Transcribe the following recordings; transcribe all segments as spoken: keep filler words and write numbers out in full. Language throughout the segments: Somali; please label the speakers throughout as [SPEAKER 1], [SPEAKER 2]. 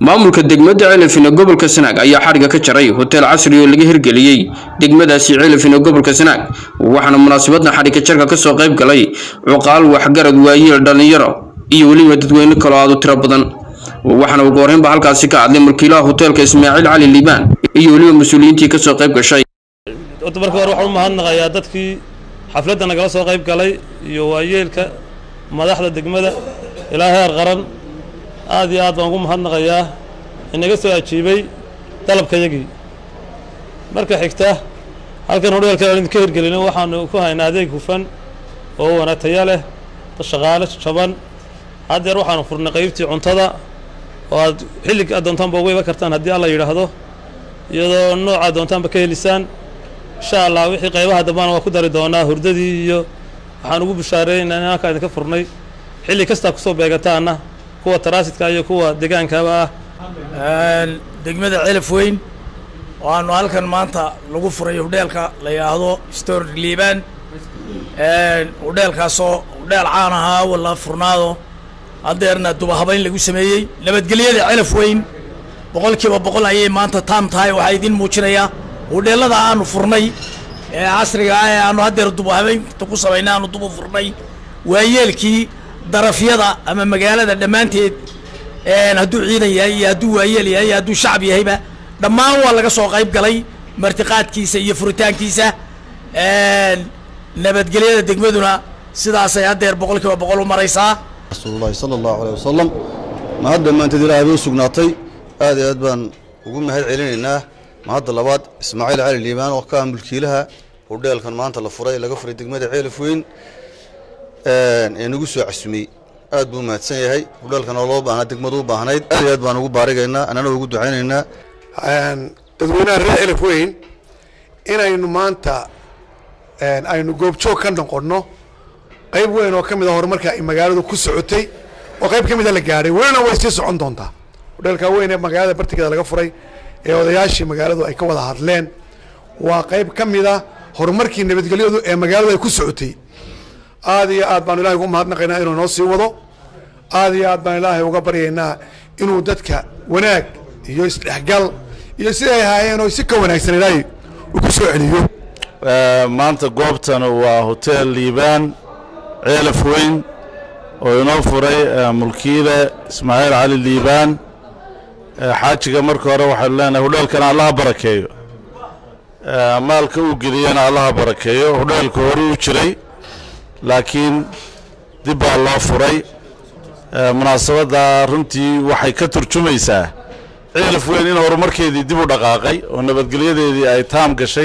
[SPEAKER 1] maamulka degmada Ceelafin ee gobolka Sanaag ayaa xariga ka jaray hotel casri oo laga hirgeliyay degmadaasi Ceelafin ee gobolka Sanaag waxaana munaasabadna xariga jarka ka soo qayb galay cuqaal waxgarad waayeel dhalinyaro iyo waliba dadweyne kale oo aad u tiro badan waxaana ugu horeynba halkaasi ka hadlay mulkiilaha hotelka Ismaaciil Cali Liibaan iyo waliba mas'uuliyiintii ka soo qayb gashay
[SPEAKER 2] marka hore waxaan u mahadnaqayaa dadkii xafladda nagala soo qayb galay iyo waayeelka madaxda degmada ilaahay qaran aad iyo aad baan ugu mahadnaqayaa inaga soo ajiibay dalabkayagii marka xigta halkan horeelka aan ka hirgelino waxaan ku haynaa adeeg hufan oo wanaagsan leh shaqaale jaban hadeer waxaan furnay qaybtii cuntada oo aad xillig adoontaan booqayba kartaan haddii alla yiraahdo iyadoo nooca adoontaan ba ka helisaan insha Allah wixii qaybaha dambana waa ku dari doonaa hurdadii iyo waxaan ugu bishaareynaa inaan ka idinka furnay xilli kasta ku soo beegataana kuwa taraasidka iyo kuwa deegaankaba ah
[SPEAKER 3] een degmada Ceelafweyn waanu halkan maanta lagu furay hoteelka la yiraahdo Store Liibaan een hoteelkaas oo hodeel caan ah wala furnaado adeerna duba habayn lagu sameeyay nabadgelyada Ceelafweyn boqolkiiba boqol ayay maanta taam tahay waxa idin muujinaya hoteelada aanu furnay ee casriga ah aanu adeer duba habayn ku sameynaa aanu duba furnay waayeelkii darafyada ama magaalada dhamaanteed een haduu ciidan yahay iyo haduu waayeel yahay iyo haduu shacab yahayba dhamaan waa laga soo qayb galay martiqaadkiisa iyo furitaankiisa een nabadgelyada degmaduna sidaas ay adeer boqolkiiba boqol u maraysaa
[SPEAKER 4] rasuulullaahi sallallahu alayhi wasallam ma hadda maanta ilaahay u sugnaatay aad iyo aad baan ugu mahad celinaynaa ma hadda labaad Ismaaciil Cali Liibaan oo ka mulkiilaha hoteelkan maanta la furay laga furay degmada Ceelafweyn een inagu soo casumay aad buu mahadsan yahay hoteelkan oo loo baahnaa degmadu u baahnayd aad iyo aad baan ugu baarigaynaa anana ugu ducaynaynaa
[SPEAKER 5] een dadweynaha reer Ceelafweyn inaynu maanta een aynu goobjoog ka noqono qayb weyn oo kamid ah horumarka ay magaaladu ku socotay oo qayb kamid ah la gaaray weena way sii socon doontaa hoteelka weyn ee magaalada bartigeeda laga furay ee odayaashii magaaladu ay ka wada hadleen waa qayb kamid ah horumarkii nabadgelyadu ee magaalada ay ku socotay aad iyo aad baan ilaahay ugu mahadnaqaynaa inuu noo sii wado aad iyo aad baan ilaahay uga baryaynaa inuu dadka wanaag iyo isdhexgal iyo sidii ay haayeen oo si ka wanaagsan ilaahay u ku soo celiyo
[SPEAKER 6] maanta goobtan waa hotel Liibaan Ceelafweyn oo inoo furay mulkiile Ismaaciil Cali Liibaan xaajiga marka hore waxaan leenahay hoteelkan Allah barakeeyo maalka uu geliyana Allah barakeeyo hoteelka hore u jiray laakiin dib baa loo furay munaasabada runtii waxay ka turjumaysaa Ceelafweyn in horumarkeedii dib u dhaqaaqay oo nabadgelyadeedii ay taam gashay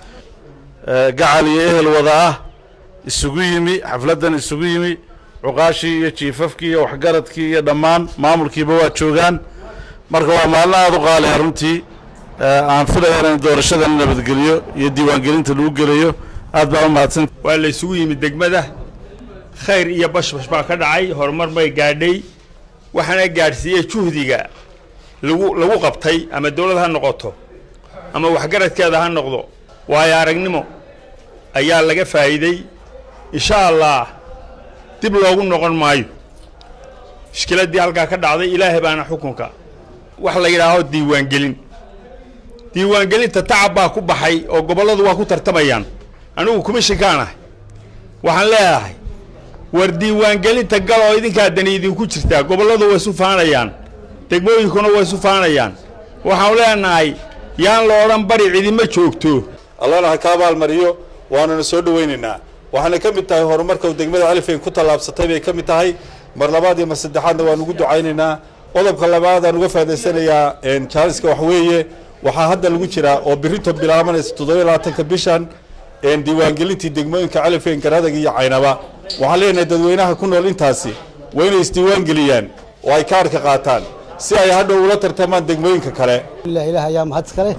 [SPEAKER 6] gacal iyo ehel wada ah isugu yimi xafladan isugu yimi cuqaashii iyo jiifafkii iyo waxgaradkii iyo dhammaan maamulkiiba waa joogaan marka waa maalin aad u qaali ah runtii aan filayaa in doorashada nabadgelyo iyo diiwaangelinta lagu gelayo aad baa u mahadsan
[SPEAKER 7] waa la isugu yimi degmada khayr iyo bashbash baa ka dhacay horumar bay gaadhay waxaana gaarsiiyay juhdiga lagu lagu qabtay ama dawlad ha noqoto ama waxgaradkeeda ha noqdo waayo aragnimo ayaa laga faa'iiday insha Allah dib loogu noqon maayo iskiladii halka ka dhacday ilaahay baana xukunka wax la yiraahdo diiwaan gelin diiwaan gelinta tacab baa ku baxay oo goboladu waa ku tartamayaan anigu komishinkaana waxaan leeyahay war diiwaan gelinta gal oo idinka dani idinku jirta goboladu way isu faanayaan degmooyinkuna way isu faanayaan waxaan leenahay yaan la oran bari cidima joogto
[SPEAKER 8] Allahna ka abaal mariyo waana soo dhaweynaynaa waxaana kamid tahay horumarka degmada Ceelafweyn ku talaabsatay bay kamid tahay mar labaad iyo mar saddexaadna waan ugu ducaynaynaa qodobka labaad aan uga faa'iideysanayaa een Charleska wax weeye waxa hadda lagu jira oo birito bilaabanaysa toddoba iyo labaatanka bishan een diiwaangelintii degmooyinka Ceelafweyn Garadag iyo Caynaba waxa leenahay dadweynaha ku nool intaasi waa inay isdiiwaan geliyaan oo ay kaarka qaataan si ay hadhow ula tartamaan degmooyinka kale
[SPEAKER 9] ilaahay ilaahay yaa mahad kale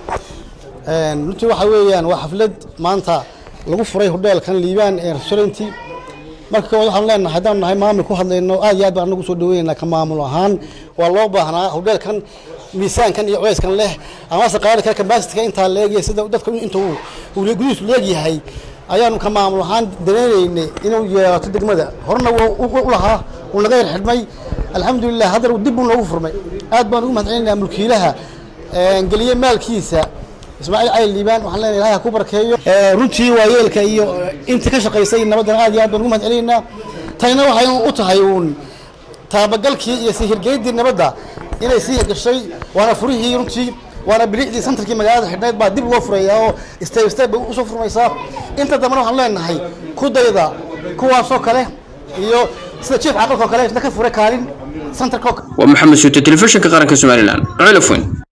[SPEAKER 9] een runtii waxa weeyaan waa xaflad maanta lagu furay hoteelkan Liibaan ee restauranti marka waxaan leenahay hadaan nahay maamul ku hadlayno aad iyo aad baan ugu soo dhaweynaa ka maamul ahaan waa loo baahnaa hoteelkan miisaankan iyo culeyskan leh ama saqaarka capacity inta leeyahay sida dadku inta uu gudihiisu leeyahay ayaanu ka maamul ahaan dareereynay inuu yeelato degmada horna uu u lahaa uu laga xidmay alxamdulillah hadal dib uu noogu furmay aad baan ugu mahadcelinaynaa mulkiilaha geliye maalkiisa ismaaciil cali liibaan waxaan leenahay ilaahay ku barkeeyo runtii waayeelka iyo inta ka shaqaysay nabadan aad iyo aad baan ugu mahadcelinaynaa tayna waxay u tahay uun taabagalkii iyo sii hirgelintii nabadda inay sii hirgashay waana furihii runtii waana bilicdii santarkii magaalada xidhnayd baa dib loo furayaa oo step step bay usoo furmaysaa inta dambana waxaan leenahay ku dayda kuwaasoo kale iyo sida jiif caqalkoo kale isna ka furay kaalin santarkoo
[SPEAKER 1] waa maxamed suute telefishinka qaranka Soomaaliland Ceelaf Weyn.